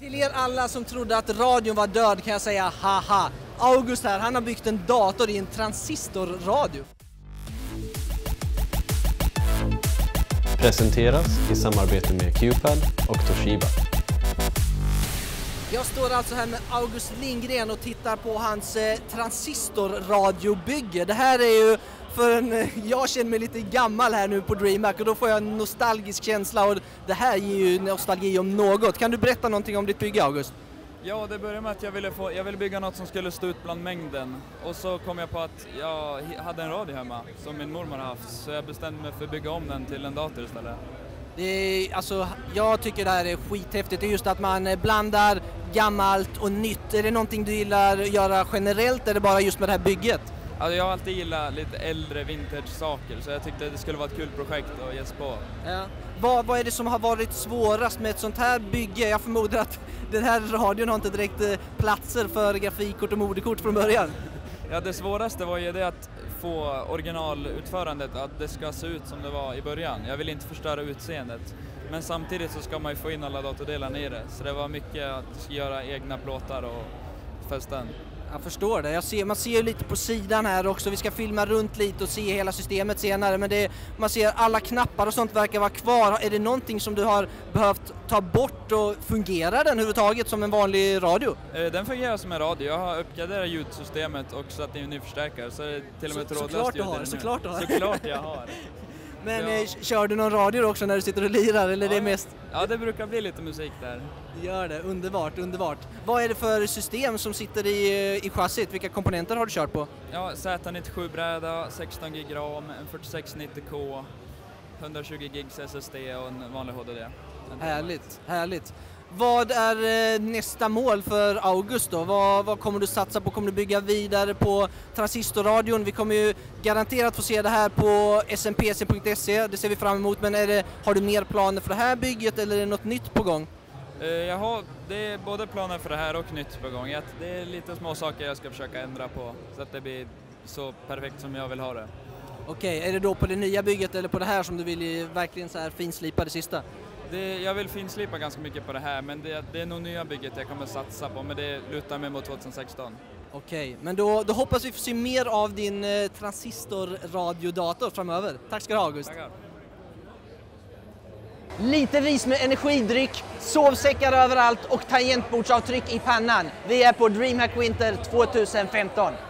Till er alla som trodde att radion var död kan jag säga haha. August här, han har byggt en dator i en transistorradio. Presenteras i samarbete med Qpad och Toshiba. Jag står alltså här med August Lindgren och tittar på hans transistorradiobygge. Det här är ju jag känner mig lite gammal här nu på DreamHack och då får jag en nostalgisk känsla och det här ger ju nostalgi om något. Kan du berätta någonting om ditt bygge, August? Ja, det började med att jag ville bygga något som skulle stå ut bland mängden. Och så kom jag på att jag hade en radio hemma som min mormor haft. Så jag bestämde mig för att bygga om den till en dator istället. Jag tycker det här är skithäftigt. Det är just att man blandar gammalt och nytt. Är det någonting du gillar att göra generellt eller bara just med det här bygget? Alltså jag har alltid gillat lite äldre vintage-saker så jag tyckte det skulle vara ett kul projekt att ge sig på. Ja. Vad är det som har varit svårast med ett sånt här bygge? Jag förmodar att den här radion har inte direkt platser för grafikkort och moderkort från början. Ja, det svåraste var ju det att få originalutförandet att det ska se ut som det var i början. Jag vill inte förstöra utseendet. Men samtidigt så ska man ju få in alla datordelar i det. Så det var mycket att göra egna plåtar och fästen. Jag förstår det. Man ser ju lite på sidan här också. Vi ska filma runt lite och se hela systemet senare. Men man ser alla knappar och sånt verkar vara kvar. Är det någonting som du har behövt ta bort och fungerar den överhuvudtaget som en vanlig radio? Den fungerar som en radio. Jag har uppgraderat ljudsystemet och satt in en ny förstärkare. Så det är till och med trådlöst ljud. Såklart du har. Såklart jag har. Men kör du någon radio också när du sitter och lirar eller det är mest? Ja, det brukar bli lite musik där. Gör det, underbart. Vad är det för system som sitter i chassit? Vilka komponenter har du kört på? Ja, Z97-bräda, 16 GB RAM, en 4690K, 120 GB SSD och en vanlig HDD. Härligt. Vad är nästa mål för August då? Vad kommer du satsa på? Kommer du bygga vidare på transistorradion? Vi kommer ju garanterat få se det här på smpc.se, det ser vi fram emot. Men har du mer planer för det här bygget eller är det något nytt på gång? Det är både planer för det här och nytt på gång. Det är lite små saker jag ska försöka ändra på så att det blir så perfekt som jag vill ha det. Okej, är det då på det nya bygget eller på det här som du vill verkligen så här finslipa det sista? Jag vill finslipa ganska mycket på det här, men det är nog nya bygget jag kommer satsa på, men det lutar mig mot 2016. Okej, men då hoppas vi får se mer av din transistorradiodator framöver. Tack ska du ha, August. Tackar. Litervis med energidryck, sovsäckar överallt och tangentbordsavtryck i pannan. Vi är på DreamHack Winter 2015.